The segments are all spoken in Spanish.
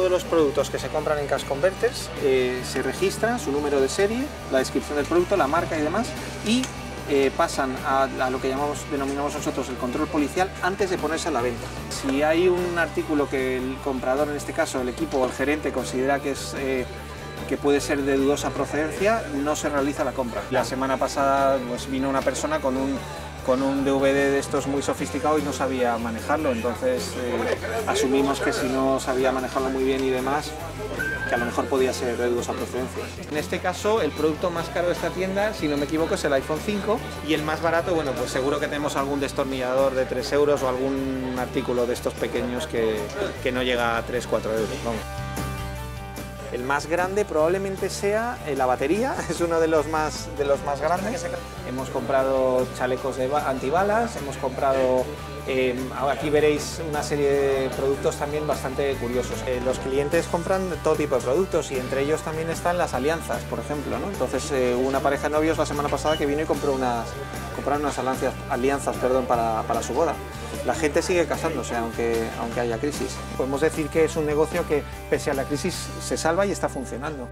todos los productos que se compran en Cash Converters se registra su número de serie, la descripción del producto, la marca y demás, y pasan a lo que denominamos nosotros el control policial antes de ponerse a la venta. Si hay un artículo que el comprador, en este caso el equipo o el gerente, considera que puede ser de dudosa procedencia, no se realiza la compra. La semana pasada pues, vino una persona con un DVD de estos muy sofisticado y no sabía manejarlo, entonces asumimos que si no sabía manejarlo muy bien y demás, que a lo mejor podía ser de dudosa procedencia. En este caso, el producto más caro de esta tienda, si no me equivoco, es el iPhone 5, y el más barato, bueno, pues seguro que tenemos algún destornillador de 3 euros o algún artículo de estos pequeños que no llega a 3-4 euros. Vamos. El más grande probablemente sea la batería, es uno de los más grandes. Hemos comprado chalecos antibalas, hemos comprado, aquí veréis una serie de productos también bastante curiosos. Los clientes compran todo tipo de productos y entre ellos también están las alianzas, por ejemplo, ¿no? Entonces hubo una pareja de novios la semana pasada que vino y compraron unas alianzas para su boda. La gente sigue casándose aunque haya crisis. Podemos decir que es un negocio que pese a la crisis se salva y está funcionando.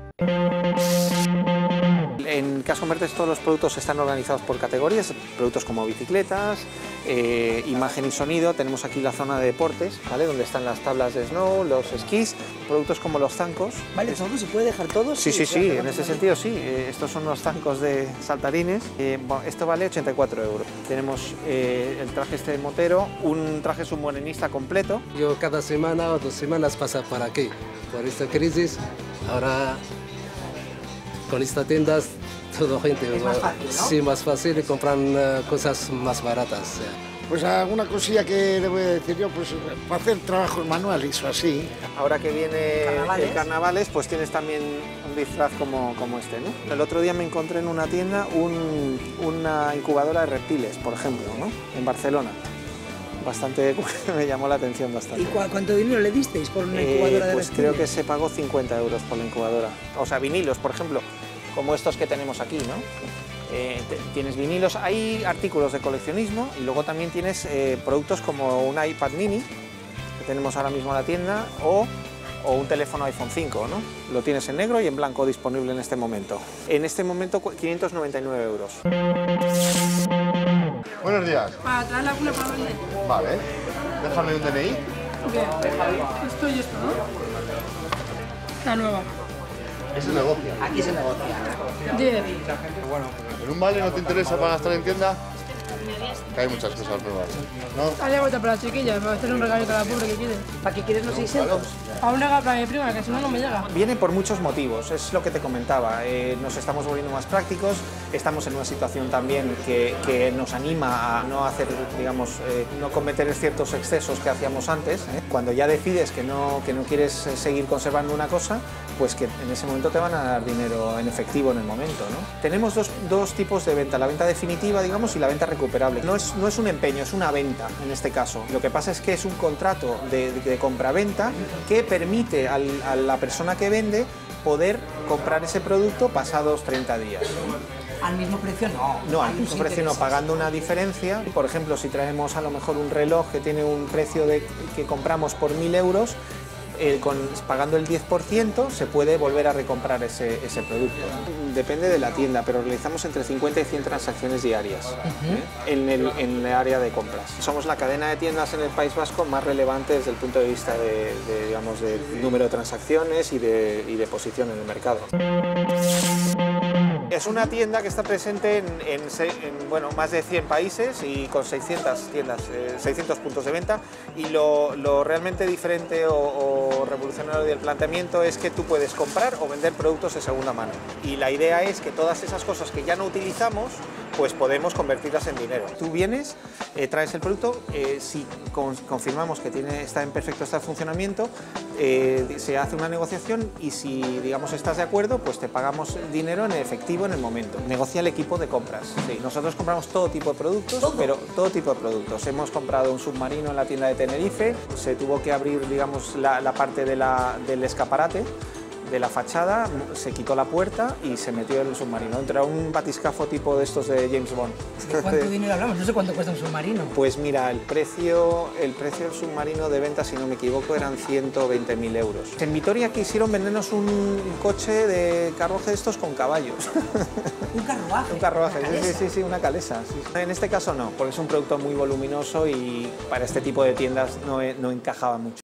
En Cash Converters todos los productos están organizados por categorías, productos como bicicletas, imagen y sonido. Tenemos aquí la zona de deportes, ¿vale? Donde están las tablas de snow, los esquís, productos como los zancos. ¿Vale? ¿Todo se puede dejar todo? Sí, en ese sentido sí. Estos son los zancos de saltarines. Bueno, esto vale 84 euros. Tenemos el traje este de motero, un traje submarinista completo. Yo cada semana o 2 semanas paso por aquí, por esta crisis. Ahora con estas tiendas todo gente es más fácil, ¿no? Sí, más fácil y compran cosas más baratas. Pues alguna cosilla que le voy a decir yo, pues para hacer trabajos manuales o así. Ahora que viene el carnavales, pues tienes también un disfraz como este, ¿no? El otro día me encontré en una tienda una incubadora de reptiles, por ejemplo, ¿no? En Barcelona. Bastante, me llamó la atención bastante. ¿Y cuánto dinero le disteis por una incubadora de pues reptiles? Creo que se pagó 50 euros por la incubadora. O sea, vinilos, por ejemplo, como estos que tenemos aquí, ¿no? Tienes vinilos, hay artículos de coleccionismo y luego también tienes productos como un iPad mini, que tenemos ahora mismo en la tienda, o un teléfono iPhone 5, ¿no? Lo tienes en negro y en blanco disponible en este momento. En este momento 599 euros. Buenos días. Para traer la cuna para vender. Vale. Déjame un DNI. Bien. Esto y esto, ¿no? La nueva. Es el negocio. Aquí se negocia. 10. ¿En un vale no te interesa para gastar en tienda? Que hay muchas cosas nuevas, ¿no? Hay vuelta para las chiquillas, para hacer un regalito a la pobre que quiere. ¿Para qué quieres los 600? A un regalo para mi prima, que si no, no me llega. Viene por muchos motivos, es lo que te comentaba. Nos estamos volviendo más prácticos, estamos en una situación también que nos anima a no hacer, digamos, no cometer ciertos excesos que hacíamos antes. Cuando ya decides que no quieres seguir conservando una cosa, pues que en ese momento te van a dar dinero en efectivo en el momento, ¿no? Tenemos dos tipos de venta, la venta definitiva, digamos, y la venta recuperable. No es un empeño, es una venta en este caso. Lo que pasa es que es un contrato de compraventa que permite a la persona que vende poder comprar ese producto pasados 30 días. ¿Al mismo precio no? No, al mismo precio no, pagando una diferencia. Por ejemplo, si traemos a lo mejor un reloj que tiene un precio que compramos por 1.000 euros, pagando el 10% se puede volver a recomprar ese producto. Depende de la tienda, pero realizamos entre 50 y 100 transacciones diarias en el área de compras. Somos la cadena de tiendas en el País Vasco más relevante desde el punto de vista digamos, de número de transacciones y de posición en el mercado. Es una tienda que está presente en bueno, más de 100 países y con 600 tiendas, 600 puntos de venta, y lo realmente diferente o revolucionario del planteamiento es que tú puedes comprar o vender productos de segunda mano. Y la idea es que todas esas cosas que ya no utilizamos, pues podemos convertirlas en dinero. Tú vienes, traes el producto, si confirmamos que está en perfecto estado de funcionamiento, se hace una negociación y si, digamos, estás de acuerdo, pues te pagamos dinero en efectivo en el momento. Negocia el equipo de compras. Sí, nosotros compramos todo tipo de productos, pero todo tipo de productos. Hemos comprado un submarino en la tienda de Tenerife, se tuvo que abrir, digamos, la parte del escaparate de la fachada, se quitó la puerta y se metió en el submarino. Era un batiscafo tipo de estos de James Bond. ¿De cuánto dinero hablamos? No sé cuánto cuesta un submarino. Pues mira, el precio del submarino de venta, si no me equivoco, eran 120.000 euros. En Vitoria quisieron vendernos un coche de carruaje de estos con caballos. Un carruaje. Un carruaje, ¿Una calesa? sí, una calesa. Sí. En este caso no, porque es un producto muy voluminoso y para este tipo de tiendas no encajaba mucho.